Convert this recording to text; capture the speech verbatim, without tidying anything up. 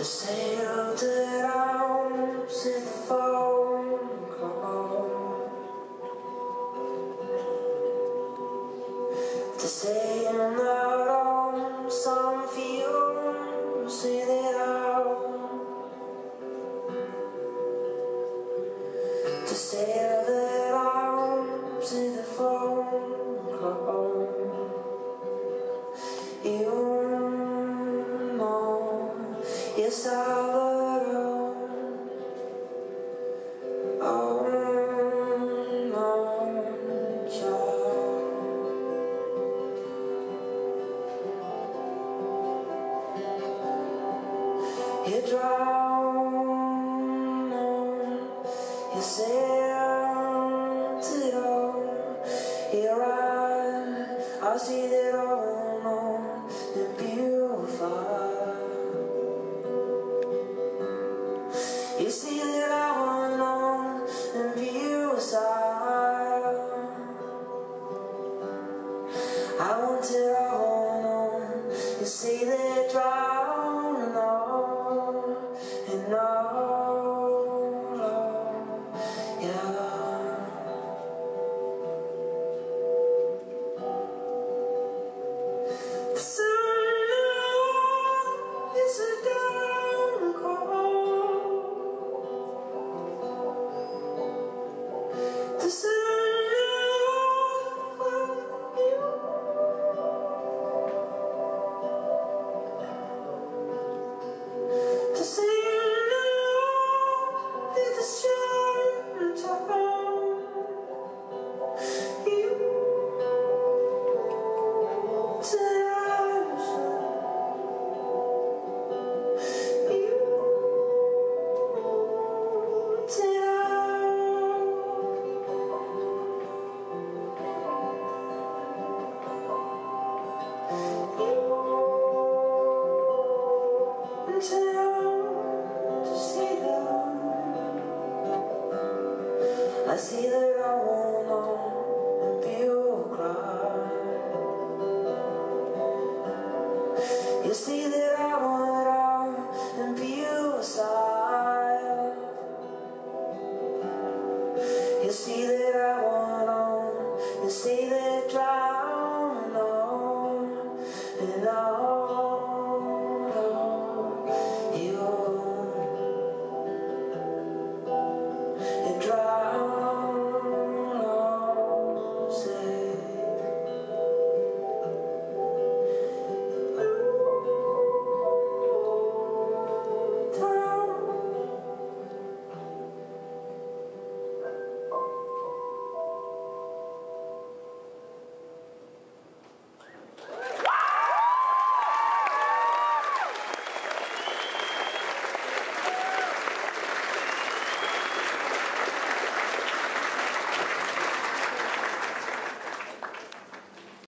sailed down to the phone call to say I'm not on some field, say that out to sail down to the phone call. You Yes, I love you. Oh, no, child. You drown, you sailed it all. Here I, I see that all alone and beautiful. You see that I want on and view aside. I want it all.